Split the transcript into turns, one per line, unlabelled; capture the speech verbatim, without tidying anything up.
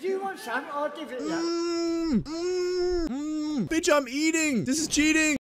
Do you want some? I'll give it you.
Mm, mm, mm. Bitch, I'm eating. This is cheating.